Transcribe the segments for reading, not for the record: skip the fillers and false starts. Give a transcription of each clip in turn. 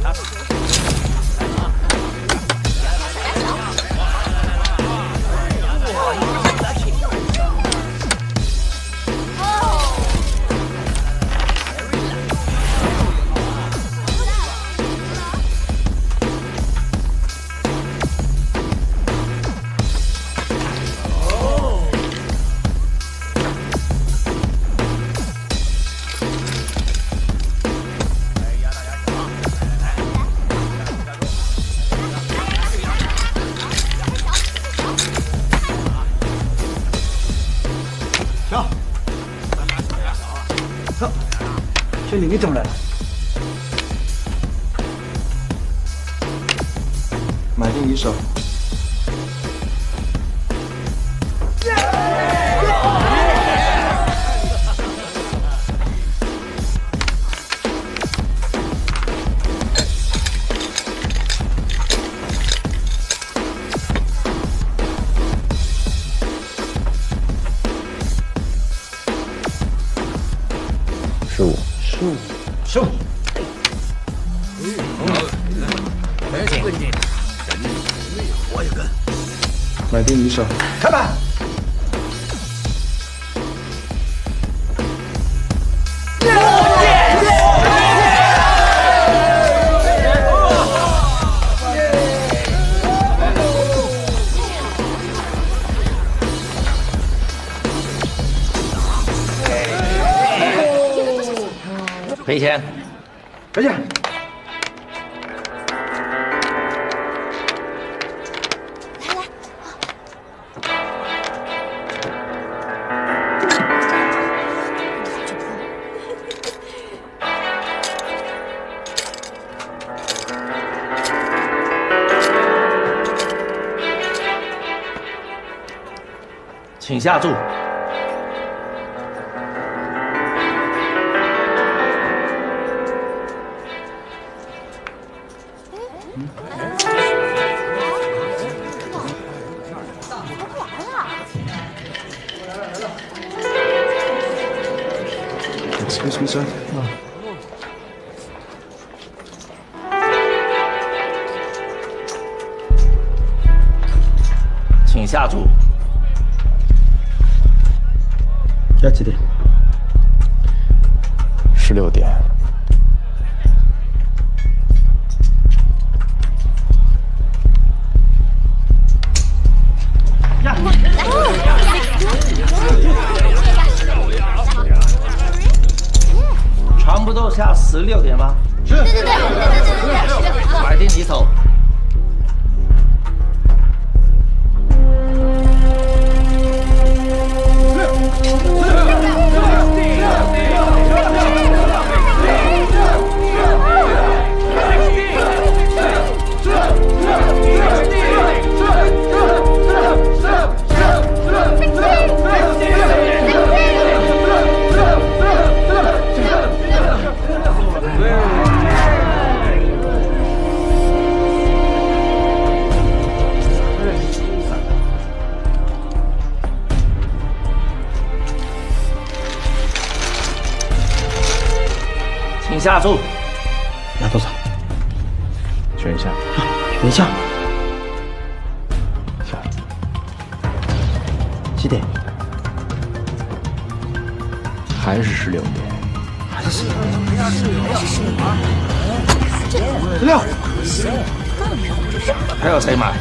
兄弟，你怎么来了？ 买定一手。 15。我也跟。 买定一手。 开板。 赔钱， 赔钱。 请下注。 Excuse me, sir. 请下注。 要几点 ？16点。 全部都下16点吗？ 是。 对， 买定离手。请下注。 拿多少？ 选一下。 选一下。 下。 几点？ 还是16点。 还是16点。16。 还有谁买？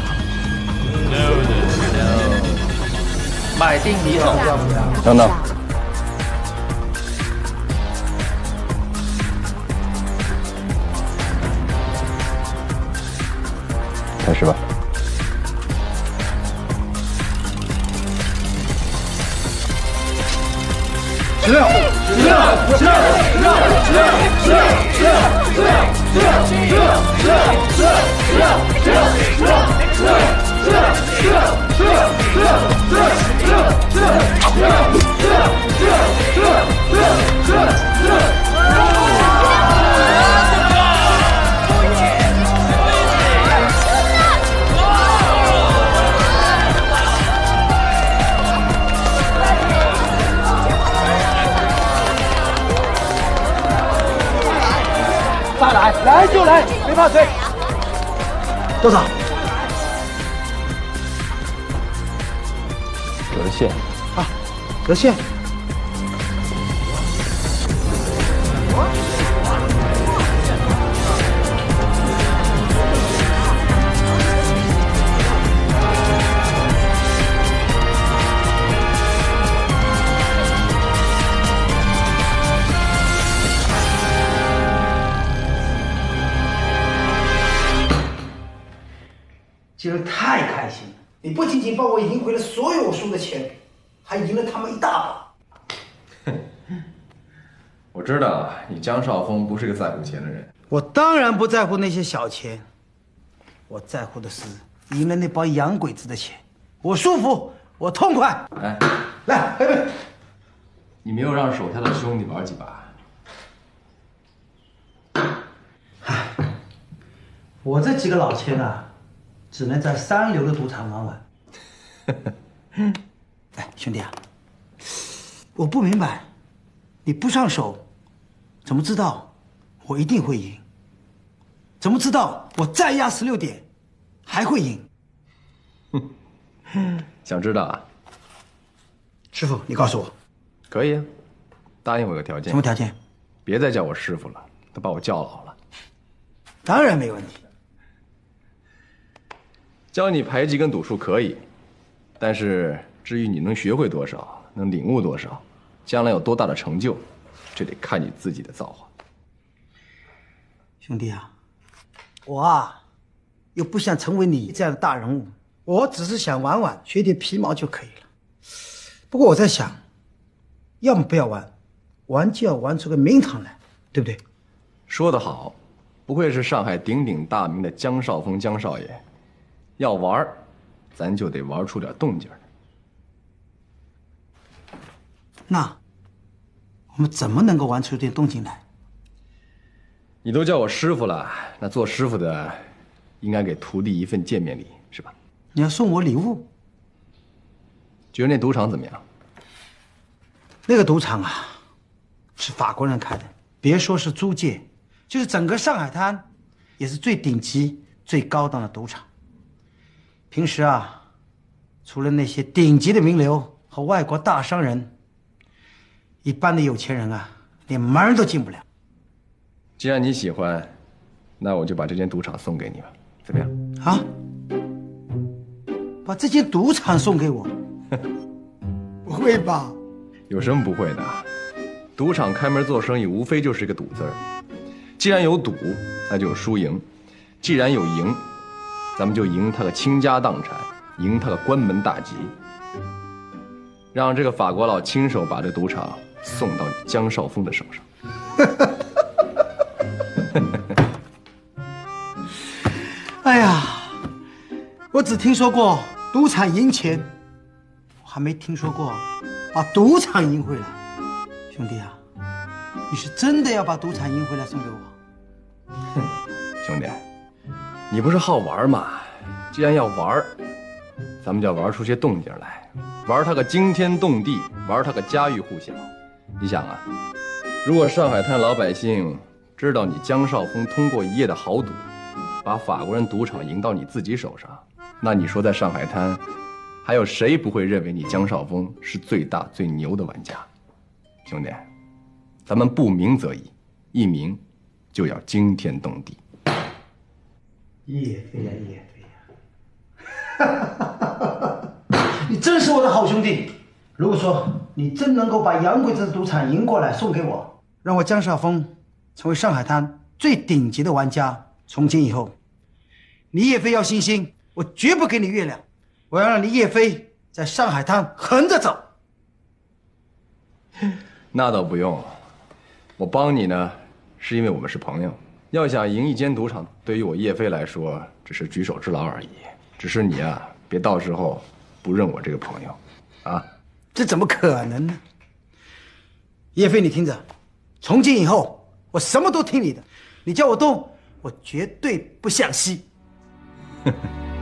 买定离手。 等等。开始吧。 再来，来就就来，没怕谁。多少？ 折现。 啊，折现。今儿太开心了！你不仅仅帮我赢回了所有我输的钱，还赢了他们一大把。 我知道你江少峰不是个在乎钱的人。 我当然不在乎那些小钱，我在乎的是赢了那帮洋鬼子的钱。我舒服，我痛快。 哎， 来，贝贝， 你没有让手下的兄弟玩几把？ 我这几个老千啊，只能在三流的赌场玩玩。哎，兄弟啊，我不明白，你不上手，怎么知道我一定会赢？怎么知道我再压16点还会赢？ 想知道啊？ 师傅，你告诉我， 可以啊，答应我个条件。 什么条件？ 别再叫我师傅了，都把我叫老了。 当然没问题。 教你牌技跟赌术可以，但是至于你能学会多少，能领悟多少，将来有多大的成就，这得看你自己的造化。 兄弟啊，我啊，又不想成为你这样的大人物，我只是想玩玩，学点皮毛就可以了。不过我在想，要么不要玩，玩就要玩出个名堂来，对不对？ 说得好，不愧是上海鼎鼎大名的江少峰江少爷。要玩，咱就得玩出点动静来。 那我们怎么能够玩出点动静来？ 你都叫我师傅了，那做师傅的应该给徒弟一份见面礼，是吧？ 你要送我礼物？ 觉得那赌场怎么样？ 那个赌场啊，是法国人开的，别说是租界，就是整个上海滩，也是最顶级、最高档的赌场。平时啊，除了那些顶级的名流和外国大商人，一般的有钱人啊，连门都进不了。 既然你喜欢，那我就把这间赌场送给你吧，怎么样？ 啊？把这间赌场送给我？不会吧？ 有什么不会的？赌场开门做生意，无非就是一个赌字儿。既然有赌，那就有输赢；既然有赢，咱们就赢他个倾家荡产，赢他个关门大吉，让这个法国佬亲手把这赌场送到你江少峰的手上。 哎呀，我只听说过赌场赢钱，我还没听说过把赌场赢回来。兄弟啊，你是真的要把赌场赢回来送给我？ 兄弟，你不是好玩吗？既然要玩，咱们就要玩出些动静来，玩他个惊天动地，玩他个家喻户晓。你想啊，如果上海滩老百姓知道你江少峰通过一夜的豪赌，把法国人赌场赢到你自己手上，那你说在上海滩，还有谁不会认为你江少峰是最大最牛的玩家？兄弟，咱们不鸣则已，一鸣就要惊天动地。 叶飞呀，叶飞呀！你真是我的好兄弟。如果说你真能够把洋鬼子的赌场赢过来送给我，让我江少峰成为上海滩最顶级的玩家，从今以后，你叶飞要信心，我绝不给你月亮，我要让你叶飞在上海滩横着走。 那倒不用，我帮你呢，是因为我们是朋友。要想赢一间赌场，对于我叶飞来说，只是举手之劳而已。只是你啊，别到时候不认我这个朋友，啊！ 这怎么可能呢？叶飞，你听着，从今以后我什么都听你的，你叫我动，我绝对不向西。 你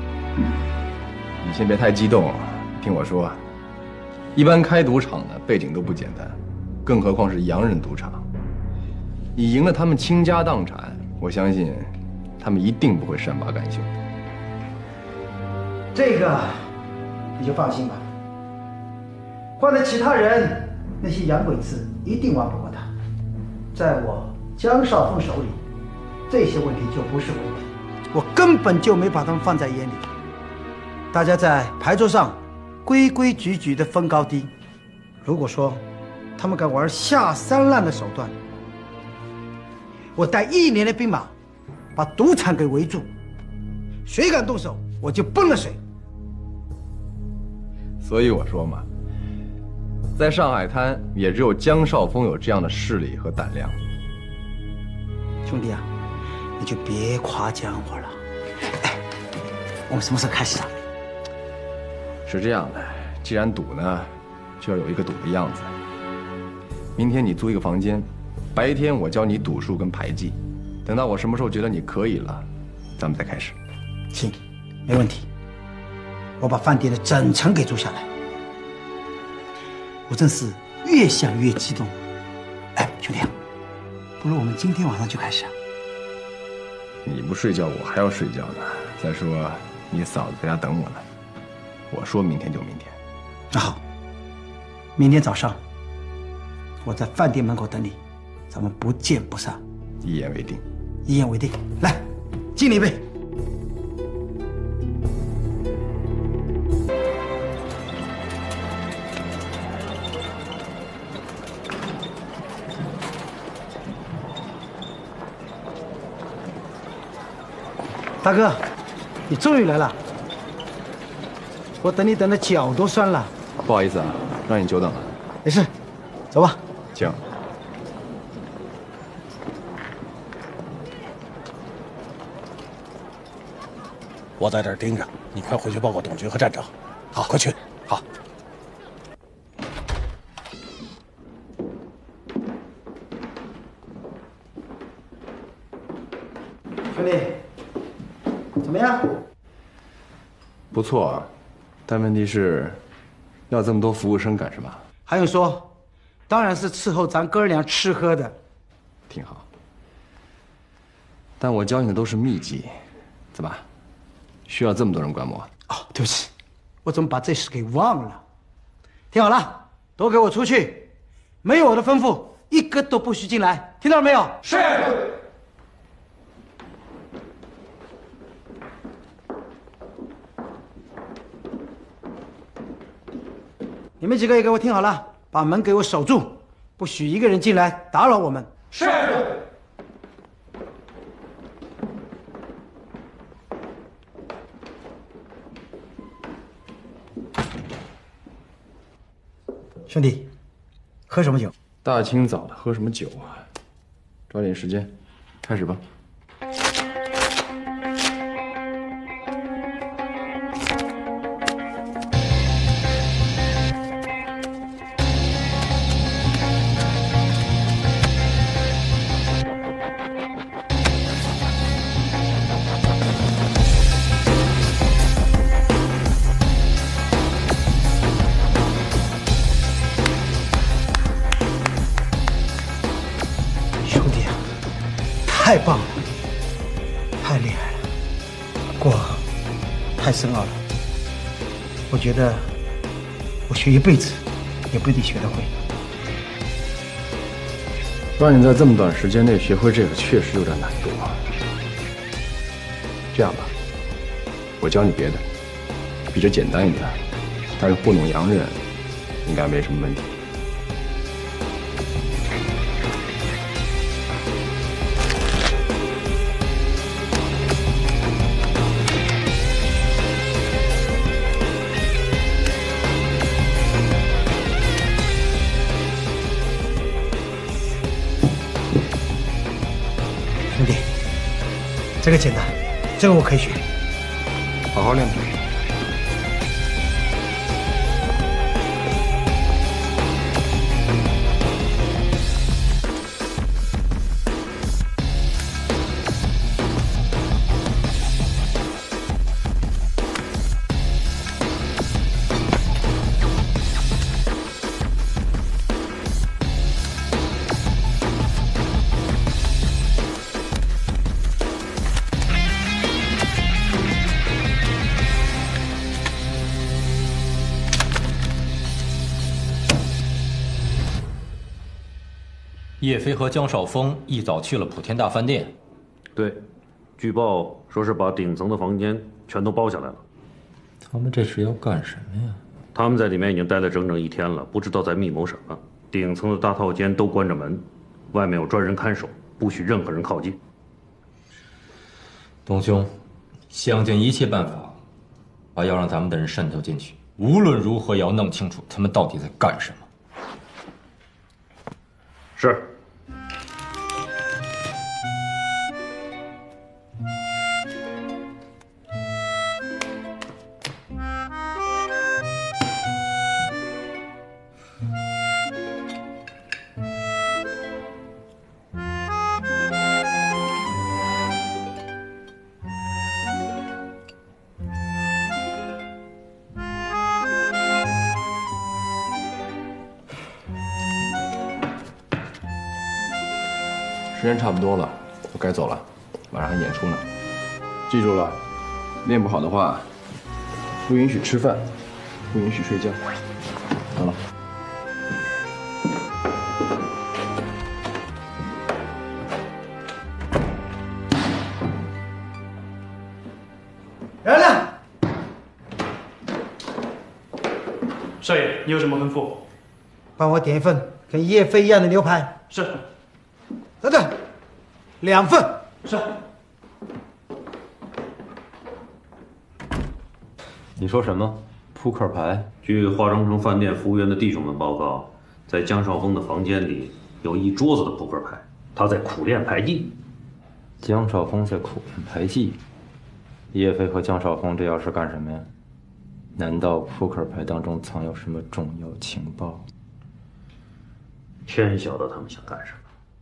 先别太激动，听我说，一般开赌场的背景都不简单，更何况是洋人赌场。你赢了他们倾家荡产， 我相信他们一定不会善罢甘休的。 这个你就放心吧。换了其他人，那些洋鬼子一定玩不过他。在我江少峰手里，这些问题就不是问题，我根本就没把他们放在眼里。大家在牌桌上规规矩矩的分高低。如果说他们敢玩下三滥的手段，我带1年的兵马把赌场给围住，谁敢动手，我就崩了谁。 所以我说嘛，在上海滩也只有江少峰有这样的势力和胆量。 兄弟啊，你就别夸奖我了。哎，我们什么时候开始啊？ 是这样的，既然赌呢，就要有一个赌的样子。明天你租一个房间，白天我教你赌术跟牌技，等到我什么时候觉得你可以了，咱们再开始。 行，没问题。我把饭店的整层给租下来。我真是越想越激动。哎，兄弟啊，不如我们今天晚上就开始啊？ 你不睡觉，我还要睡觉呢。再说，你嫂子在家等我呢。我说明天就明天。 那好，明天早上我在饭店门口等你，咱们不见不散。 一言为定。 一言为定。来，敬你一杯。大哥，你终于来了，我等你等的脚都酸了。 不好意思啊，让你久等了。 没事，走吧。 请。 我在这儿盯着，你快回去报告董局和站长。好，快去。好。 兄弟，怎么样？ 不错啊，但问题是，要这么多服务生干什么？ 还用说？当然是伺候咱哥俩吃喝的。 挺好。但我教你的都是秘籍，怎么？需要这么多人观摩？ 哦，对不起，我怎么把这事给忘了？听好了，都给我出去！没有我的吩咐，一个都不许进来，听到了没有？是。你们几个也给我听好了，把门给我守住，不许一个人进来打扰我们。是。兄弟，喝什么酒？ 大清早的喝什么酒啊？抓紧时间，开始吧。 太棒了，太厉害了，过太深奥了。我觉得我学一辈子也不一定学得会。 让你在这么短时间内学会这个，确实有点难度。这样吧，我教你别的，比这简单一点，但是糊弄洋人应该没什么问题。 兄弟，这个简单，这个我可以学。 好好练吧。 叶飞和江少峰一早去了普天大饭店。 对，据报说是把顶层的房间全都包下来了。 他们这是要干什么呀？ 他们在里面已经待了整整1天了，不知道在密谋什么。顶层的大套间都关着门，外面有专人看守，不许任何人靠近。 东兄，想尽一切办法，要让咱们的人渗透进去。无论如何也要弄清楚他们到底在干什么。 是。 时间差不多了，我该走了，晚上还演出呢。记住了，练不好的话，不允许吃饭，不允许睡觉。好了。 来了。 少爷，你有什么吩咐？ 帮我点一份跟叶飞一样的牛排。 是。 等等，2份。 是。 你说什么？扑克牌？ 据化妆城饭店服务员的弟兄们报告，在江少峰的房间里有一桌子的扑克牌，他在苦练牌技。 江少峰在苦练牌技。叶飞和江少峰这要是干什么呀？难道扑克牌当中藏有什么重要情报？ 天晓得他们想干什么。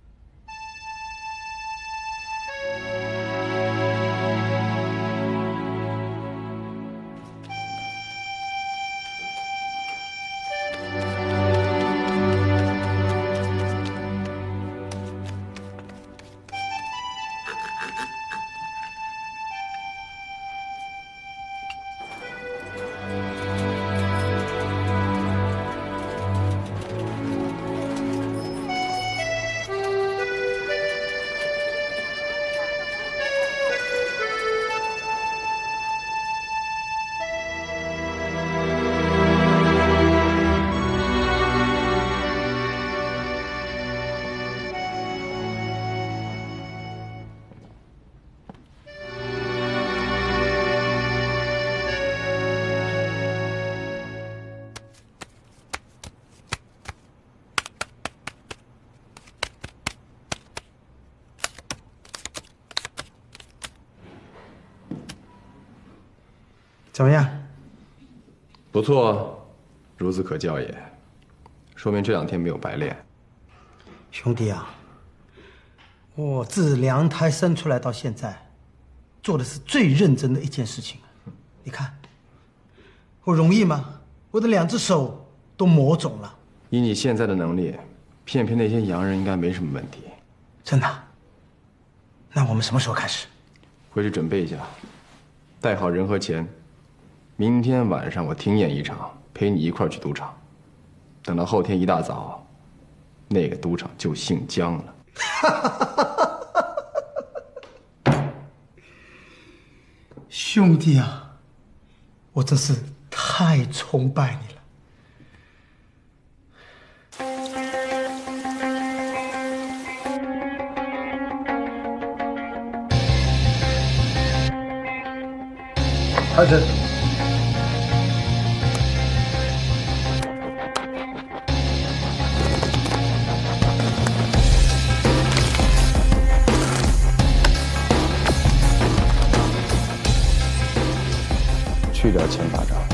怎么样？ 不错，孺子可教也。说明这2天没有白练。 兄弟啊，我自娘胎生出来到现在，做的是最认真的一件事情。你看，我容易吗？我的2只手都磨肿了。 以你现在的能力，骗那些洋人应该没什么问题。 真的？那我们什么时候开始？ 回去准备一下，带好人和钱。明天晚上我停演1场，陪你一块儿去赌场。等到后天一大早，那个赌场就姓江了。 兄弟啊，我真是太崇拜你了。开始。 去掉前8张。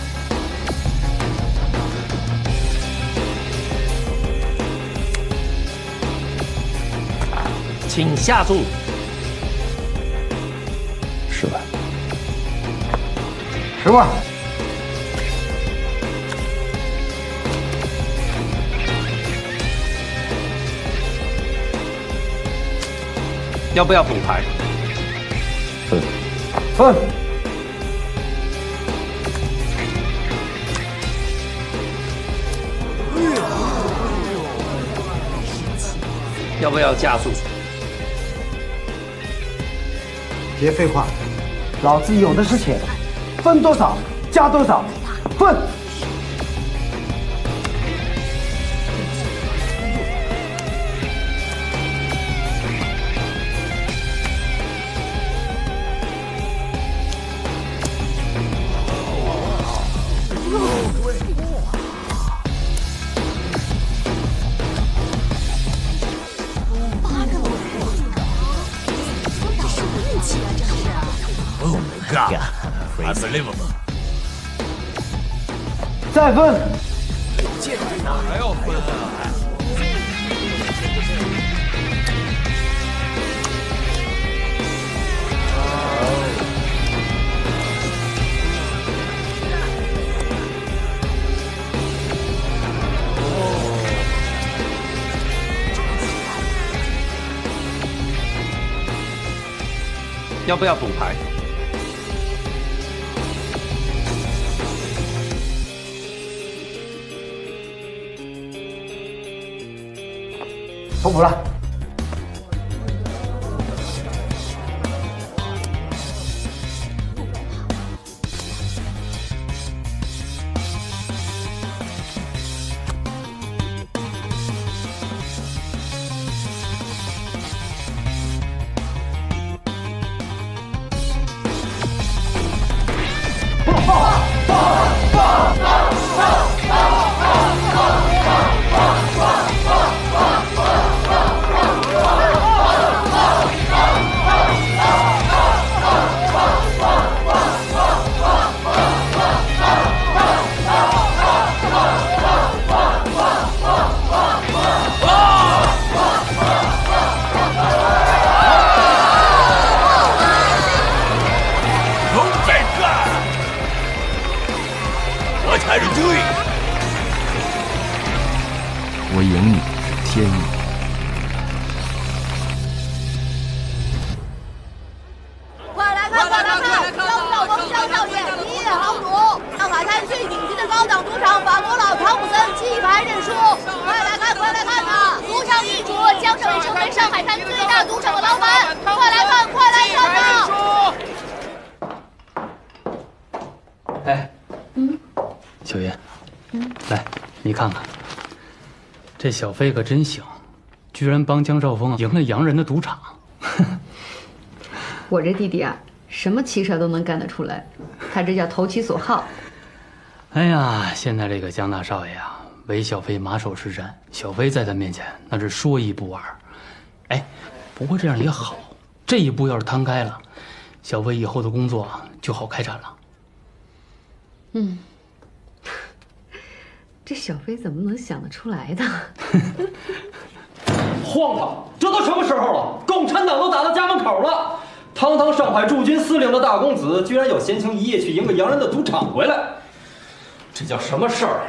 请下注。 10万。 10万。 要不要补牌？ 分。 要不要加速？ 别废话，老子有的是钱，分多少加多少，分。 Unbelievable！ 再分。 还要分啊？ 要不要补牌？ 不补了。 我赢你是天意。 快来看，江少峰江少爷一夜豪赌，上海滩最顶级的高档赌场法国佬汤姆森弃牌认输。快来看啊！赌场易主，江少爷成为上海滩最大赌场的老板。快来看啊！ 哎，小云，来，你看看。这小飞可真行，居然帮江少峰赢了洋人的赌场。 我这弟弟啊，什么奇事都能干得出来，他这叫投其所好。 哎呀，现在这个江大少爷啊，唯小飞马首是瞻，小飞在他面前那是说一不二。哎，不过这样也好，这一步要是摊开了，小飞以后的工作就好开展了。 这小飞怎么能想得出来的？ 荒唐！这都什么时候了？共产党都打到家门口了，堂堂上海驻军司令的大公子，居然有闲情一夜去赢个洋人的赌场回来，这叫什么事儿？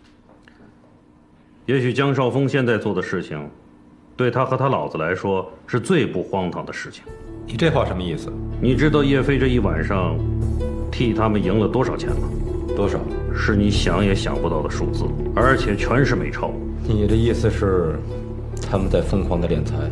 也许江少峰现在做的事情，对他和他老子来说是最不荒唐的事情。 你这话什么意思？ 你知道叶飞这一晚上替他们赢了多少钱吗？ 多少？ 是你想也想不到的数字，而且全是美钞。 你的意思是，他们在疯狂的敛财？